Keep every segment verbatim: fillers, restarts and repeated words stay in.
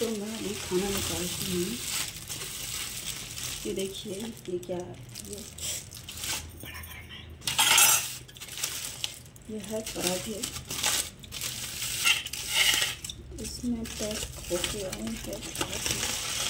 तो मैं अभी खाना निकालती हूँ। ये देखिए ये क्या है, ये बड़ा गरम है। ये है पराठे, इसमें पैक होके आए हैं पराठे।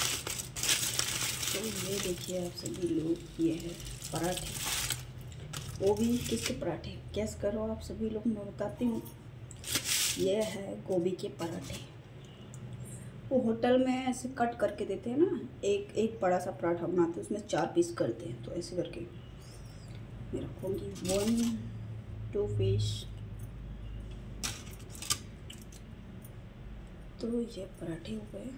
तो ये देखिए आप सभी लोग, ये है पराठे, वो भी किसके पराठे गैस करो आप सभी लोग, मैं बताती हूँ। ये है गोभी के पराठे। वो होटल में ऐसे कट करके देते हैं ना, एक एक बड़ा सा पराठा बनाते हैं, उसमें चार पीस करते हैं। तो ऐसे करके मैं रखूँगी वन टू पीस। तो ये पराठे हो गए।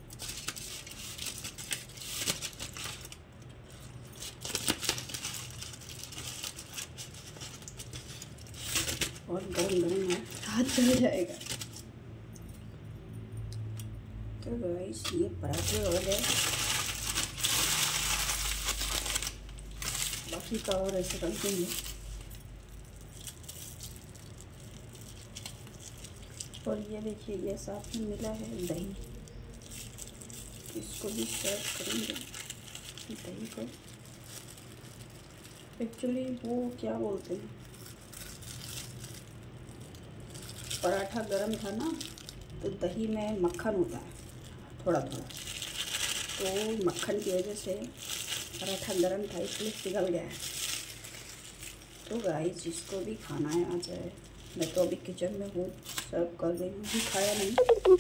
और गरम गरम है, हाथ जल जाएगा। तो गाइस ये पराठे हो गए, बाकी का और ऐसे रख देंगे। और ये देखिए ये साथ में मिला है दही, इसको भी सर्व करेंगे। दही को एक्चुअली वो क्या बोलते हैं, पराठा गरम था ना, तो दही में मक्खन होता है थोड़ा थोड़ा, तो मक्खन की वजह से पराठा गरम था, इसलिए पिघल गया है। तो गाइस जिसको भी खाना है आ जाए। मैं तो अभी किचन में हूँ, सर्व कर रही हूँ, भी खाया नहीं।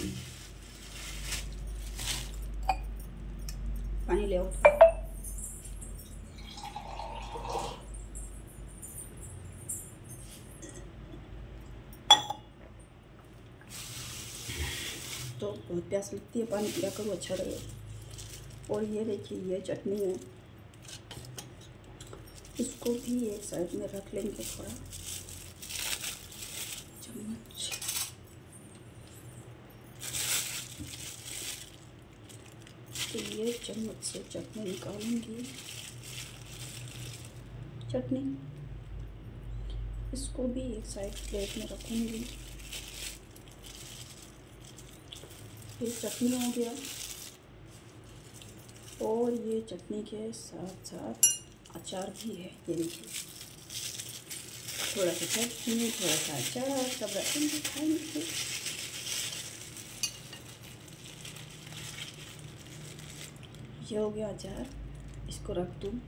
पानी ले आओ। तो बहुत प्यास लगती है, पानी पिया करो, अच्छा रहे। और ये देखिए ये चटनी है, इसको भी एक साइड में रख लेंगे थोड़ा चम्मच। तो ये चम्मच से चटनी निकालूंगी, चटनी इसको भी एक साइड प्लेट में रखूंगी। ये चटनी हो गया, और ये चटनी के साथ साथ अचार भी है। ये देखिए थोड़ा सा चटनी, थोड़ा सा अचार, सब रखेंगे खाएंगे। ये हो गया अचार, इसको रख दूँ।